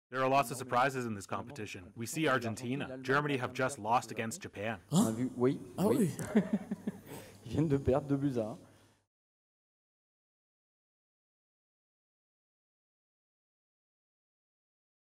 There are lots of surprises in this competition. We see Argentina. Germany have just lost against Japan. On a vu, oui, Ah oui. Ils viennent de perdre 2-1.